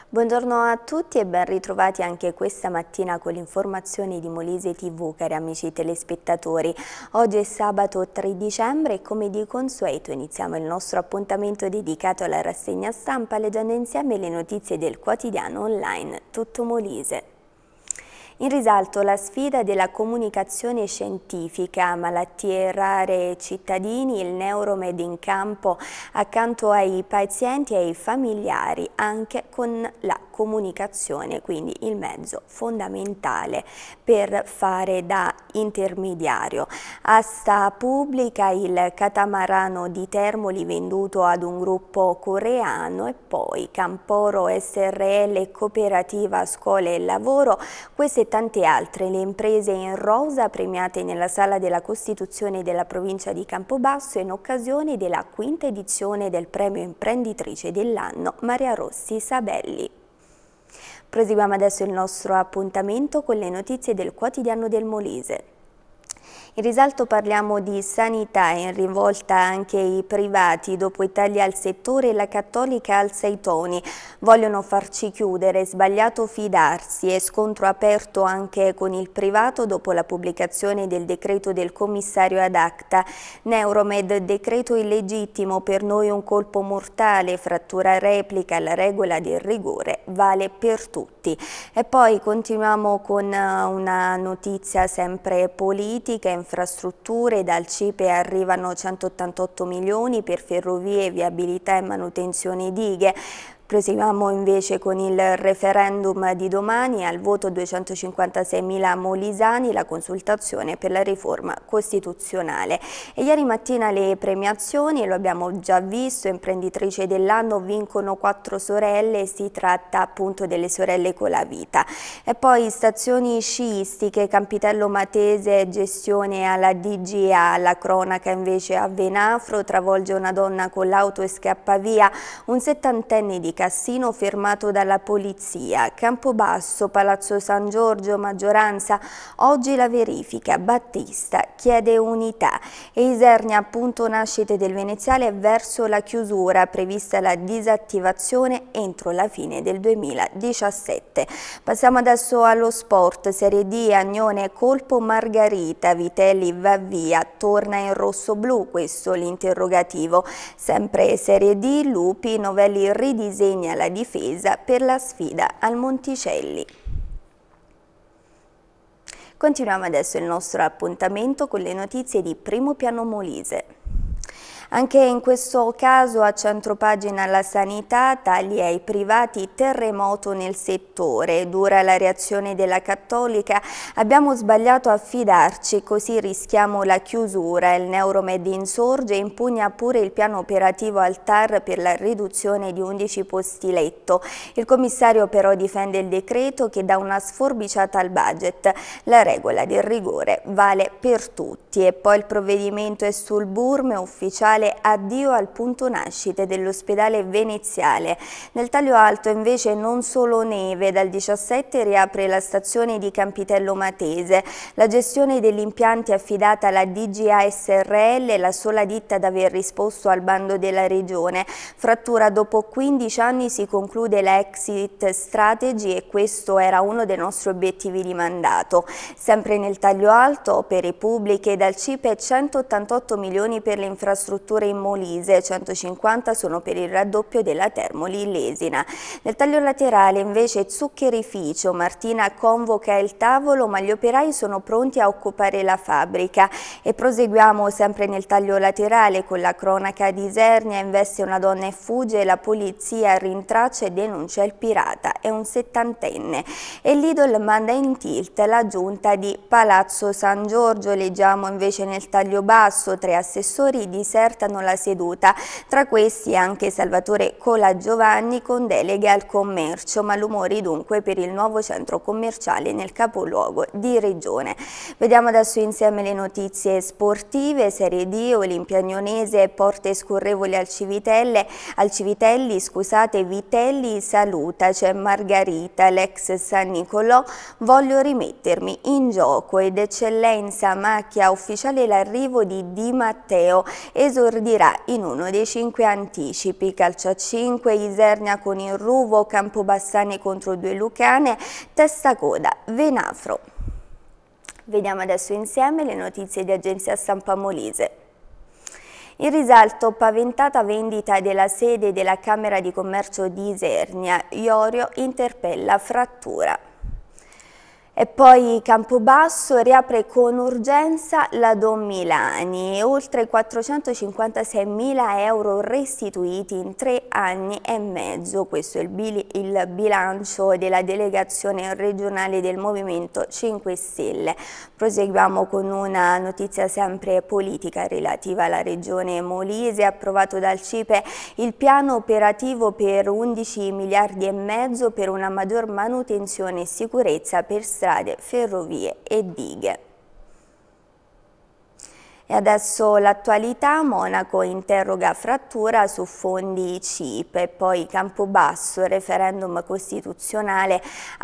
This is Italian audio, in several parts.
Buongiorno a tutti e ben ritrovati anche questa mattina con le informazioni di Molise TV, cari amici telespettatori. Oggi è sabato 3 dicembre e come di consueto iniziamo il nostro appuntamento dedicato alla rassegna stampa leggendo insieme le notizie del quotidiano online Tutto Molise. In risalto la sfida della comunicazione scientifica, malattie rare e cittadini, il Neuromed in campo accanto ai pazienti e ai familiari, anche con la comunicazione, quindi il mezzo fondamentale per fare da intermediario. Asta pubblica il catamarano di Termoli venduto ad un gruppo coreano e poi Camporo SRL Cooperativa Scuole e Lavoro. Queste e tante altre le imprese in rosa premiate nella Sala della Costituzione della provincia di Campobasso in occasione della quinta edizione del premio imprenditrice dell'anno Maria Rossi Sabelli. Proseguiamo adesso il nostro appuntamento con le notizie del quotidiano del Molise. In risalto parliamo di sanità, in rivolta anche i privati, dopo i tagli al settore la Cattolica alza i toni, vogliono farci chiudere, sbagliato fidarsi e scontro aperto anche con il privato dopo la pubblicazione del decreto del commissario ad acta. Neuromed, decreto illegittimo, per noi un colpo mortale, frattura replica, la regola del rigore vale per tutti. E poi continuiamo con una notizia sempre politica, infrastrutture, dal CIPE arrivano 188 milioni per ferrovie, viabilità e manutenzione dighe. Proseguiamo invece con il referendum di domani, al voto 256.000 molisani, la consultazione per la riforma costituzionale. E ieri mattina le premiazioni, lo abbiamo già visto, imprenditrice dell'anno vincono 4 sorelle, si tratta appunto delle sorelle Colavita. E poi stazioni sciistiche, Campitello Matese, gestione alla DGA, la cronaca invece a Venafro, travolge una donna con l'auto e scappa via, un settantenne di Cassino fermato dalla polizia. Campobasso, Palazzo San Giorgio, maggioranza, oggi la verifica, Battista chiede unità. E Isernia, appunto nascite del Veneziale verso la chiusura, prevista la disattivazione entro la fine del 2017. Passiamo adesso allo sport, Serie D, Agnone colpo Margarita, Vitelli va via, torna in rosso-blu, questo l'interrogativo. Sempre Serie D, Lupi, Novelli ridisegna la difesa per la sfida al Monticelli. Continuiamo adesso il nostro appuntamento con le notizie di Primo Piano Molise. Anche in questo caso a centropagina la sanità, tagli ai privati, terremoto nel settore, dura la reazione della Cattolica, abbiamo sbagliato a fidarci, così rischiamo la chiusura, il Neuromed insorge e impugna pure il piano operativo al TAR per la riduzione di 11 posti letto. Il commissario però difende il decreto che dà una sforbiciata al budget, la regola del rigore vale per tutti e poi il provvedimento è sul burme ufficiale. Addio al punto nascite dell'ospedale veneziale. Nel taglio alto invece non solo neve, dal 17 riapre la stazione di Campitello Matese. La gestione degli impianti è affidata alla DGA SRL, la sola ditta ad aver risposto al bando della regione. Frattura, dopo 15 anni si conclude la exit strategy e questo era uno dei nostri obiettivi di mandato. Sempre nel taglio alto, opere pubbliche, dal CIPE 188 milioni per le infrastrutture in Molise, 150 sono per il raddoppio della Termoli-Lesina. Nel taglio laterale invece zuccherificio, Martina convoca il tavolo ma gli operai sono pronti a occupare la fabbrica e proseguiamo sempre nel taglio laterale con la cronaca di Isernia, investe una donna e fugge, la polizia rintraccia e denuncia il pirata, è un settantenne e l'Idol manda in tilt la giunta di Palazzo San Giorgio, leggiamo invece nel taglio basso 3 assessori disertano la seduta, tra questi anche Salvatore Colagiovanni con deleghe al commercio, malumori dunque per il nuovo centro commerciale nel capoluogo di regione. Vediamo adesso insieme le notizie sportive, Serie D, Olimpia Agnonese, porte scorrevoli al Civitelli, Vitelli saluta, c'è Margarita, l'ex San Nicolò, voglio rimettermi in gioco ed eccellenza macchia ufficiale l'arrivo di Di Matteo, esortazione esordirà in uno dei 5 anticipi. Calcio a 5, Isernia con il Ruvo, Campobassani contro 2 Lucane, Testacoda, Venafro. Vediamo adesso insieme le notizie di agenzia stampa Molise. In risalto, paventata vendita della sede della Camera di Commercio di Isernia, Iorio interpella frattura. E poi Campobasso riapre con urgenza la Don Milani, oltre 456.000 euro restituiti in 3 anni e mezzo. Questo è il bilancio della delegazione regionale del Movimento 5 Stelle. Proseguiamo con una notizia sempre politica relativa alla regione Molise. Approvato dal CIPE il piano operativo per 11 miliardi e mezzo per una maggior manutenzione e sicurezza per strade, ferrovie e dighe. E adesso l'attualità, Monaco interroga frattura su fondi CIPE, poi Campobasso, referendum costituzionale,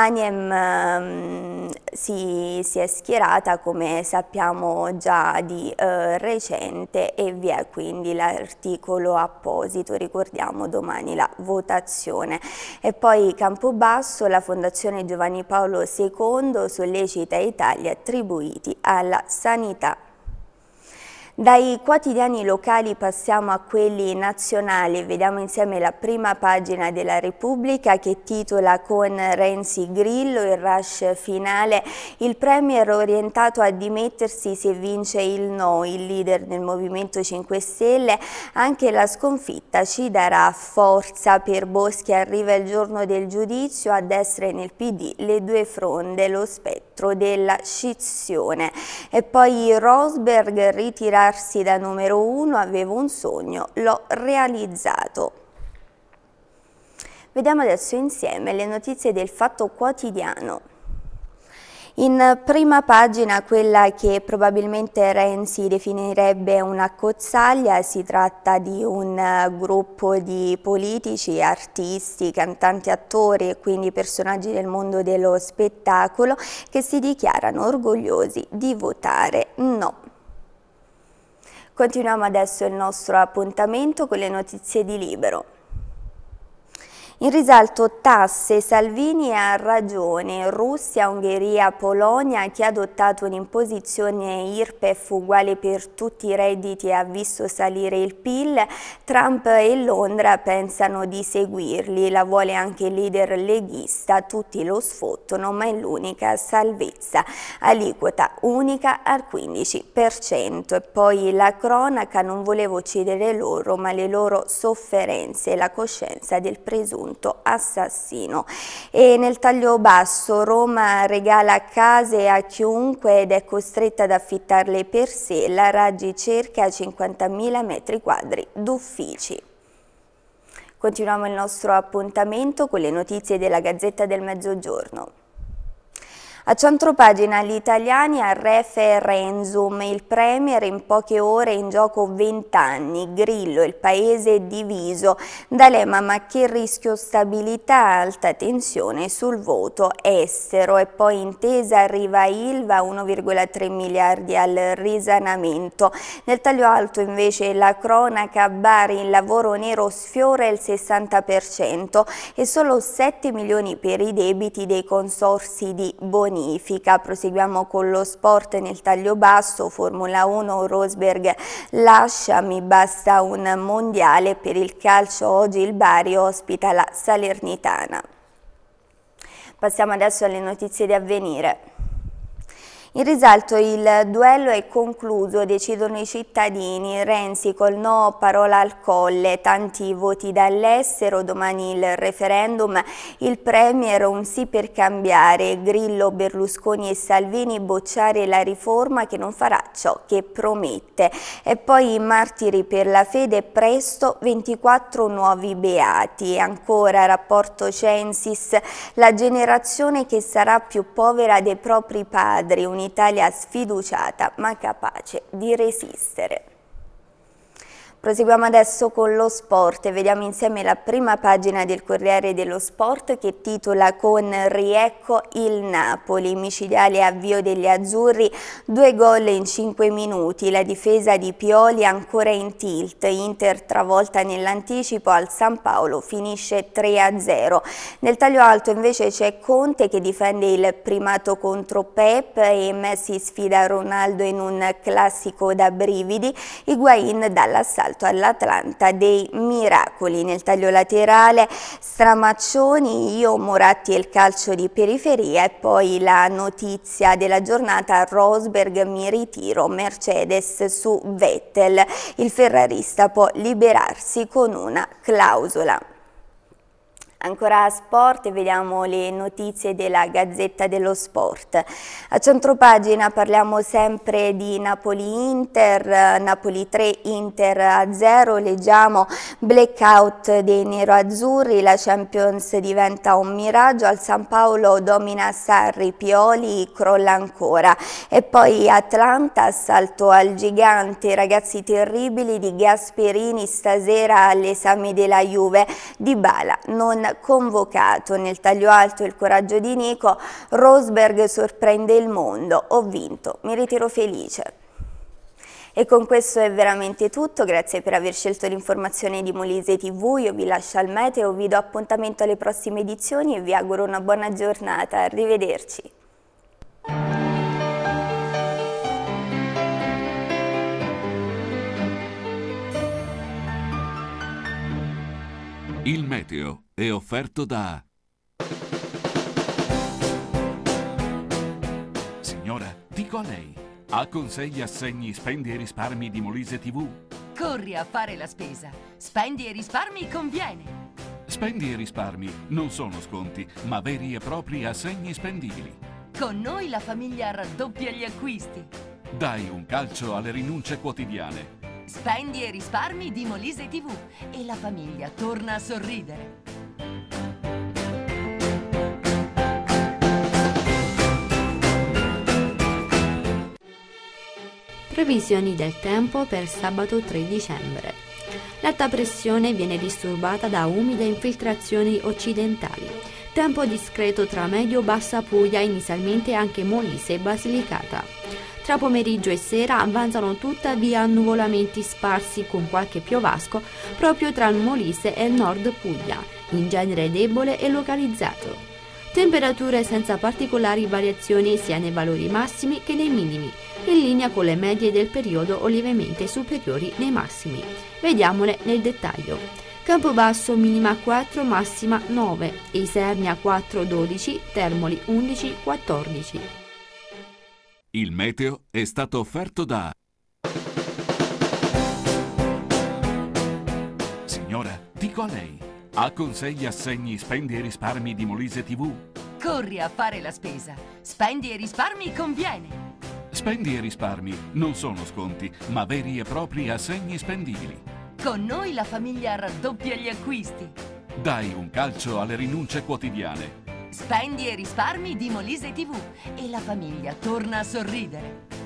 Aniem si è schierata come sappiamo già di recente e vi è quindi l'articolo apposito, ricordiamo domani la votazione. E poi Campobasso, la Fondazione Giovanni Paolo II sollecita i tagli attribuiti alla sanità. Dai quotidiani locali passiamo a quelli nazionali, vediamo insieme la prima pagina della Repubblica che titola "Con Renzi Grillo il rush finale, il premier orientato a dimettersi se vince il no, il leader del Movimento 5 Stelle, anche la sconfitta ci darà forza, per Boschi arriva il giorno del giudizio, a destra e nel PD le due fronde, lo spettro della scissione". E poi Rosberg, ritirarsi da numero 1, avevo un sogno, l'ho realizzato. Vediamo adesso insieme le notizie del Fatto Quotidiano. In prima pagina quella che probabilmente Renzi definirebbe una cozzaglia, si tratta di un gruppo di politici, artisti, cantanti, attori e quindi personaggi del mondo dello spettacolo che si dichiarano orgogliosi di votare no. Continuiamo adesso il nostro appuntamento con le notizie di Libero. In risalto tasse, Salvini ha ragione, Russia, Ungheria, Polonia, chi ha adottato un'imposizione IRPEF uguale per tutti i redditi ha visto salire il PIL, Trump e Londra pensano di seguirli, la vuole anche il leader leghista, tutti lo sfottono ma è l'unica salvezza, aliquota unica al 15%. E poi la cronaca, non volevo uccidere loro ma le loro sofferenze, la coscienza del presunto assassino. E nel taglio basso, Roma regala case a chiunque ed è costretta ad affittarle per sé, la Raggi cerca 50.000 metri quadri d'uffici. Continuiamo il nostro appuntamento con le notizie della Gazzetta del Mezzogiorno. A centropagina gli italiani al referendum, il premier in poche ore in gioco 20 anni, Grillo, il paese diviso, D'Alema ma che rischio stabilità, alta tensione sul voto estero. E poi intesa arriva Ilva, 1,3 miliardi al risanamento. Nel taglio alto invece la cronaca, Bari, il lavoro nero sfiora il 60% e solo 7 milioni per i debiti dei consorzi di bonifica. Proseguiamo con lo sport nel taglio basso, Formula 1, Rosberg lascia, mi basta un mondiale. Per il calcio oggi il Bari ospita la Salernitana. Passiamo adesso alle notizie di Avvenire. In risalto il duello è concluso, decidono i cittadini, Renzi col no, parola al colle, tanti voti dall'estero, domani il referendum, il premier un sì per cambiare, Grillo, Berlusconi e Salvini bocciare la riforma che non farà ciò che promette. E poi i martiri per la fede, presto 24 nuovi beati. E ancora rapporto Censis, la generazione che sarà più povera dei propri padri, un'Italia sfiduciata ma capace di resistere. Proseguiamo adesso con lo sport e vediamo insieme la prima pagina del Corriere dello Sport che titola con riecco il Napoli, micidiale avvio degli azzurri, 2 gol in 5 minuti, la difesa di Pioli ancora in tilt, Inter travolta nell'anticipo al San Paolo finisce 3-0. Nel taglio alto invece c'è Conte che difende il primato contro Pep e Messi sfida Ronaldo in un classico da brividi, Higuain dall'assalto all'Atlanta dei miracoli. Nel taglio laterale Stramaccioni, io Moratti e il calcio di periferia e poi la notizia della giornata: Rosberg mi ritiro, Mercedes su Vettel, il ferrarista può liberarsi con una clausola. Ancora a sport, vediamo le notizie della Gazzetta dello Sport. A centropagina parliamo sempre di Napoli-Inter, Napoli 3, Inter 0, leggiamo blackout dei neroazzurri, la Champions diventa un miraggio, al San Paolo domina Sarri, Pioli crolla ancora. E poi Atlanta, assalto al gigante, ragazzi terribili di Gasperini stasera all'esame della Juve, Dybala non convocato. Nel taglio alto il coraggio di Nico, Rosberg sorprende il mondo, ho vinto, mi ritiro felice. E con questo è veramente tutto, grazie per aver scelto l'informazione di Molise TV, io vi lascio al meteo, vi do appuntamento alle prossime edizioni e vi auguro una buona giornata, arrivederci. Il meteo è offerto da... Signora, dico a lei, ha consigli, assegni, spendi e risparmi di Molise TV? Corri a fare la spesa. Spendi e risparmi conviene. Spendi e risparmi non sono sconti, ma veri e propri assegni spendibili. Con noi la famiglia raddoppia gli acquisti. Dai un calcio alle rinunce quotidiane. Spendi e risparmi di Molise TV e la famiglia torna a sorridere. Previsioni del tempo per sabato 3 dicembre. L'alta pressione viene disturbata da umide infiltrazioni occidentali. Tempo discreto tra medio-bassa Puglia, inizialmente anche Molise e Basilicata. Tra pomeriggio e sera avanzano tuttavia annuvolamenti sparsi con qualche piovasco proprio tra il Molise e il nord Puglia, in genere debole e localizzato. Temperature senza particolari variazioni sia nei valori massimi che nei minimi, in linea con le medie del periodo o lievemente superiori nei massimi. Vediamole nel dettaglio. Campobasso minima 4, massima 9, Isernia 4, 12, Termoli 11, 14. Il meteo è stato offerto da... Signora, dico a lei, ha consigli, assegni, spendi e risparmi di Molise TV? Corri a fare la spesa. Spendi e risparmi conviene. Spendi e risparmi non sono sconti, ma veri e propri assegni spendibili. Con noi la famiglia raddoppia gli acquisti. Dai un calcio alle rinunce quotidiane. Spendi e risparmi di Molise TV e la famiglia torna a sorridere.